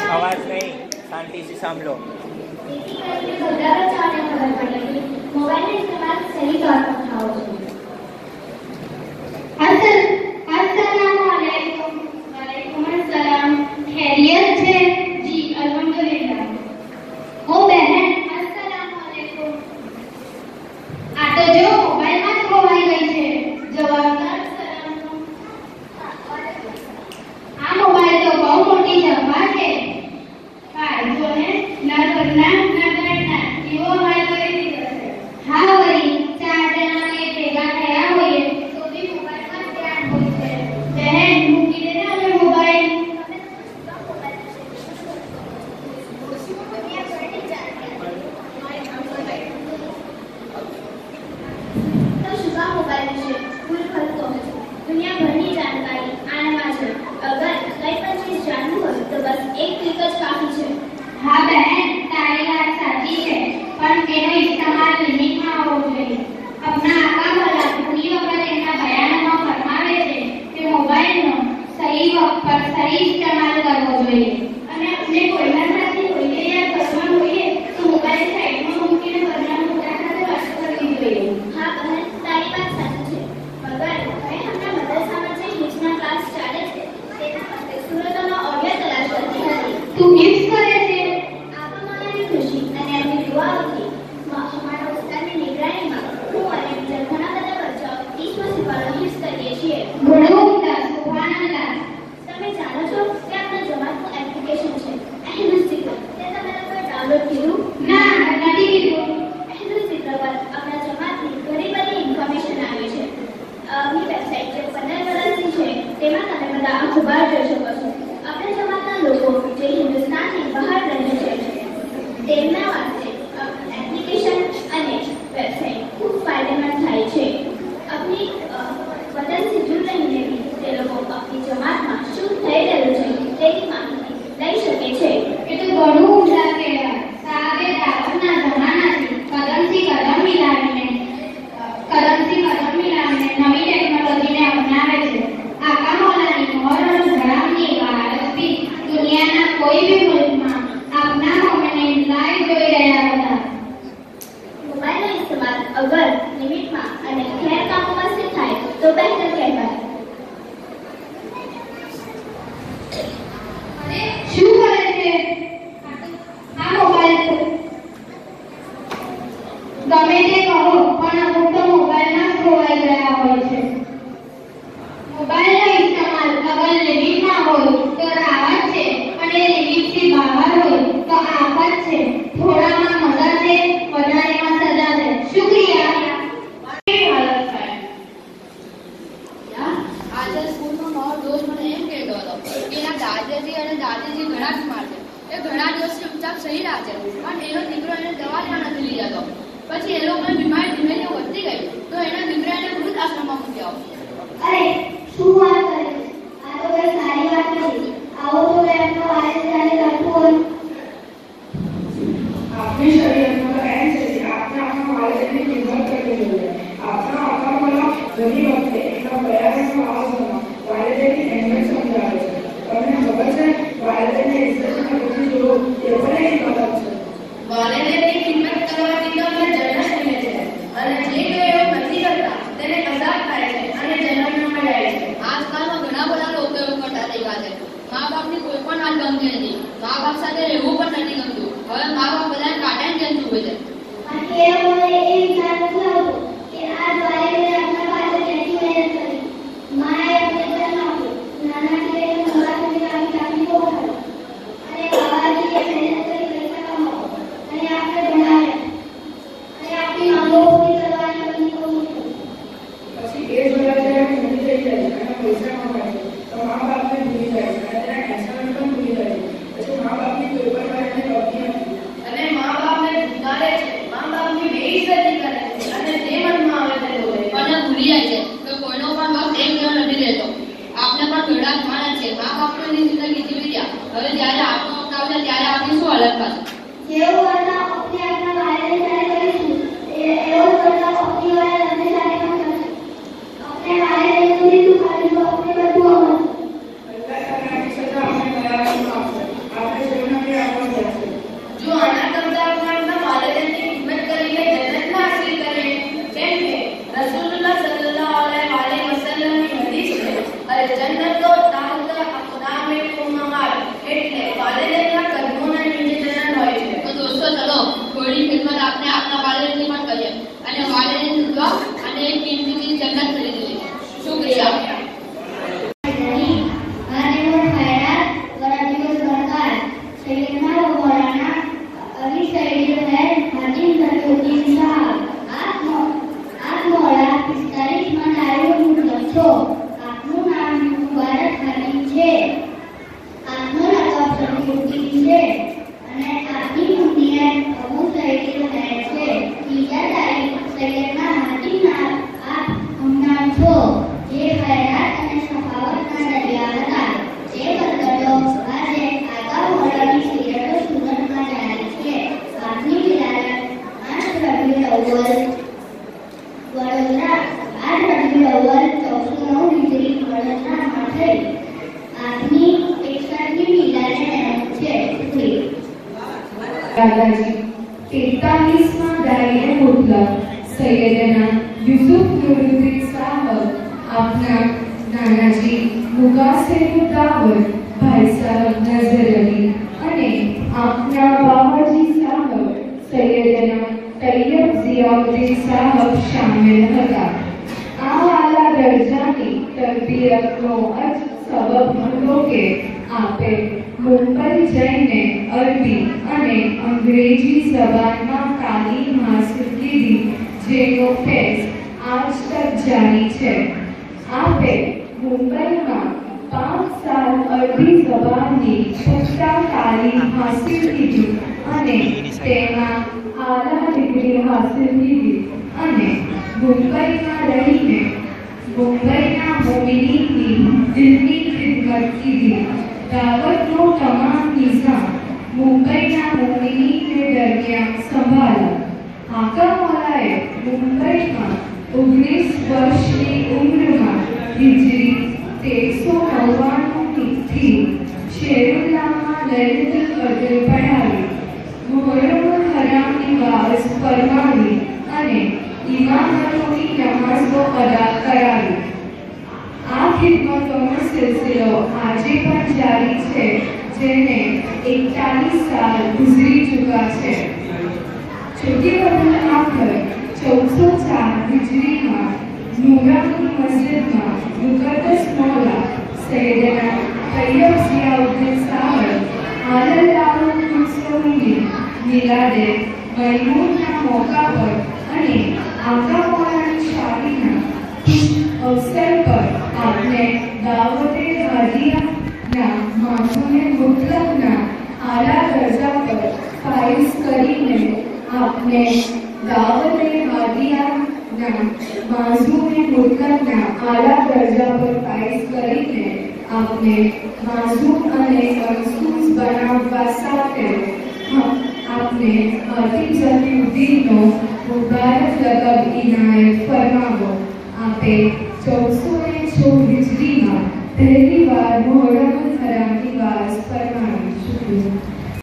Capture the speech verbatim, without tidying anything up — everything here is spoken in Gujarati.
आवाज नहीं, शांति से सामलो। मोबाइल का इस्तेमाल सही तौर पर उठाओ। अस्सलामुअलैकुम। वालेकुम अस्सलाम। खैरियत है? जी अल्हम्दुलिल्लाह। ओ बहन अस्सलामुअलैकुम। आ तो जो मोबाइल में खोवाई गई है। जवाबदार सलाम। आ मोबाइल तो बहुत मोटी जगह है। हाय जो है ना करना ना करना ये वो हमारे करे दी है। हाँ वही चार जना में भेगा थया होए तो भी मोबाइल का ध्यान होते है। बहन मुकी दे ना हमें मोबाइल। तो शुभा मोबाइल से फुल खर्च हो दुनिया भर की जानकारी आने वाली। अगर कई पर चीज जाननी हो तो बस एक क्लिक ज काफी है। हाँ बहन तारी बात साची है पर तेनो इस्तेमाल लिमिट में होवो જોઈએ। अपना आका वाला घणी वखत एना बयानों फरमावे છે કે મોબાઈલનો સહી વખત પર સહી ઇસ્तेमाल કરવો જોઈએ અને આપણે કોઈના સાથે હોઈએ યા ઘરમાં હોઈએ તો મોબાઈલ સાઈડમાં મૂકીને ઘરના મોટા સાથે વાત કરવી જોઈએ। हाँ बहन तारी बात साची છે मगर मैं हमरा मदरसाમાં જે હિફ્ઝના ક્લાસ ચાલે છે તેના માટે સુરતમાં ઓડિયો તલાશ કરતી હતી। તું હિફ્ઝ કરે છે? આપા મારાની ખુશી અને એમની દુઆઓથી हमारा उस्तादની નિગરાનીમાં હું અને બીજા ઘણા બધા બચ્ચાઓ ત્રીસમો સિપારો હિફ્ઝ કરીએ છીએ। ઘણું ઉમદા સુભાનઅલ્લાહ। તમે જાણો છો કે આપણા જમાતનું એપ્લિકેશન છે અહેલુસ ઝિક્ર તે તમે લોકોએ ડાઉનલોડ કર્યું? ના નથી કર્યું। અહેલુસ ઝિક્ર પર આપણા જમાતની ઘણી બધી ઇન્ફોર્મેશન આવે છે। આપણી વેબસાઇટ જે પંદર વર્ષની છે તેમાં તમે બધા અખબાર જોઈ શકો છો। આપણા જમાતના લોકો જે હિન્દુસ્તાનની બહાર રહે છે તેમના વાસ્તે એપ્લિકેશન અને વેબસાઇટ ખૂબ ફાયદેમંદ થાય છે। अपनी वतन से जुड़ रहीने भी તે લોકો આપણી જમાતમાં શું થઈ રહ્યું છે તેની માહિતી લઈ શકે છે। એ તો ઘણું ઊંડા કહેવાય। સાહેબે દાવતના જમાનાથી કદમથી કદમ મિલાવીને કદમથી કદમ મિલાવીને નવી ટેકનોલોજીને અપનાવે છે। આકા મૌલાની મોહર અને ધરામની વારસી દુનિયાના કોઈ भी મુલ્કમાં આપના મોમેને લાઈવ જોઈ રહ્યા હતા। मोबाइल का इस्तेमाल अगर लिमिट में અને ગેર કામમાં से થાય तो बेहतर કહેવાય। અરે શું કરે છે? આ મોબાઈલ ગમે તે કહો પણ અમુક તો મોબાઈલમાં જ ખોવાઈ ગયા હોય છે। મોબાઈલનો ઇસ્तेमाल અગર લિમિટમાં હોય તો રાહત છે અને લિમિટથી બહાર હોય તો આફત છે। થોડામાં મજા છે વધારેમાં સજા છે। શુક્રિયા। આજે સ્કૂલમાં મારો દોસ્ત મને એમ કહેતો હતો કે એના દાદાજી અને દાદીજી ઘણા બીમાર છે। એ ઘણા દિવસથી ઉપચાર સહી રહ્યા છે પણ એનો દીકરો એને દવા લેવા નથી લઈ જતો। પછી એ લોકોને બીમારી ધીમે ધીમે વધતી ગઈ તો એના દીકરાને વૃદ્ધ આશ્રમમાં મૂક્યો। અરે શું વાત કરે છે? આ તો કઈ સારી વાત નથી। આવો તો એમનો વાયસ ચાલે રાખવું હોય। આપની શરીયતમાં કહે છે કે આપણે આપણા વાલિદની ખિદમત કરવી જોઈએ। આપણા આકાવાલા ઘણી વખતે એના બયાનનો આવાજમાં વાલિદની અહેમિયત સમજાવે છે। તમને ખબર છે વાલિદની ઇજ્જતના બધી જોડો એ પણ એક મતલબ છે। વાલિદની ખિદમત કરવાથી તો આપણે જન્નત મળે છે અને જે કોઈ એવું નથી કરતા તેને અઝાબ થાય છે અને જન્નતમાં જાય છે। આજકાલમાં ઘણા બધા લોકો એવું કરતા થઈ ગયા છે। મા બાપની કોઈ પણ વાત ગમતી નથી। મા બાપ સાથે રહેવું પણ નથી ગમતું। હવે મા બાપ બધાને કાઢાને જતું હોય છે। બાકી એ લોકોને એ વિચાર નથી આવતો કે આ દ્વારે આપણા પાસે કેટલી મહેનત કરી। માએ પૈસા નાખ્યો નાનાથી લઈને મોટા સુધી આવી તકલીફો કરી અને બાબાજી એ મહેનત કરી પૈસા કમાવો અને આપણે ભણાવ્યા અને આપણી માંગોની કરવાની બની કોની પછી એ જોયા જ્યારે ભૂલી થઈ જાય છે અને પૈસા કમાય છે તો મા બાપને ભૂલી જાય છે અને તેના એહસાન પણ ભૂલી જાય છે। પછી મા બાપની કોઈ પણ વાતને ગમતી નથી અને મા બાપને ધુકારે છે। મા બાપની બેઇજ્જતી કરે છે અને જે મનમાં આવે તે બોલે પણ ભૂલી જાય છે કે કોઈનો પણ બાપ એક જણ નથી રહેતો। આપને પણ ઘણા માણસ છે। મા બાપને જિંદગી જીવી ગયા હવે જ્યારે આપણો વખત આવશે ત્યારે આપણી શું હાલત થશે? જેવું વર્તાવ આપણે આપણા વાલિદ સાથે કરીશું એવો વર્તાવ આપણી વાલિદ આપણી સાથે પણ કરશે। આપણે વાલિદ સુધી તું ખાલી આપણે બધું અમલ। અલ્લાહ તાલાની સજા આપણે કરાવવામાં આવશે। આપણે દાદાજી તેતાલીસમાં દાયે મુતલક સૈયદના યુસુફ નૂરુદ્દીન સાહબ, આપના નાનાજી મુકાસેર દાવત ભાઈ સાહેબ નઝર અલી અને આપના બાબાજી સાહબ સૈયદના તૈયબ ઝિયાઉદ્દીન સાહબ શામિલ હતા. આ આલા દરજાની તરબિયતનો અર્થ સબબ હતો કે આપે મુંબઈ જઈને અરબી અને અંગ્રેજી જબાનમાં તાલીમ હાસિલ લીધી, જેનો ફેઝ આજ તક જારી છે. આપે મુંબઈમાં પાંચ સાલ અરબી જબાનની પુખ્તા તાલીમ હાસિલ લીધી અને તેમાં આલા ડિગ્રી હાસિલ લીધી અને મુંબઈમાં રહીને મુંબઈના મોમિનીની દિલની ખિદમત કીધી. દાવતનો તમામ નિઝામ મુંબઈના મોમિનીને દરમિયાન સંભાળ્યો. આકા મોલાએ મુંબઈમાં ઓગણીસ વર્ષની ઉંમરમાં હિજરી તેરસો નવ્વાણુંથી શેરુલ્લામાં લલિત કદર પઢાવી, મોહરમુલ હરામની વાસ ફરમાવી અને ઇમામતોની નમાઝો અદા કરાવી. આ ખિદમતોનો સિલસિલો આજે પણ જારી છે, જેને એકતાલીસ સાલ ગુજરી ચૂકા છે. છોટી અબુલ આખર ચૌદસો ચાર હિજરીમાં નૂરાની મસ્જિદમાં મુકદ્દસ મૌલા સૈયદના તૈયબ ઝિયાઉદ્દીન સાહબ આલલ્લાહુલ મુસ્લિમીન મિલાદે મૈમૂનના મોકા પર અને આકા મૌલાની શાદીના અવસર પર આપને દાવતે હાદિયાના મામૂને મુતલકના આલા દરજા પર ફાઇઝ કરીને આપને દાવતે હાદિયાના માઝૂમે મુતલકના આલા દરજા પર ફાઇઝ કરીને આપને માઝૂમ અને મખસૂસ બનાવવા સાથે આપને હાતિજતુદ્દીનનો મુબારક લકબ ઇનાયત ફરમાવો. આપે ચૌદસો ને છ હિજરીમાં પહેલી વાર મોહરમુલ હરામની વાસ પર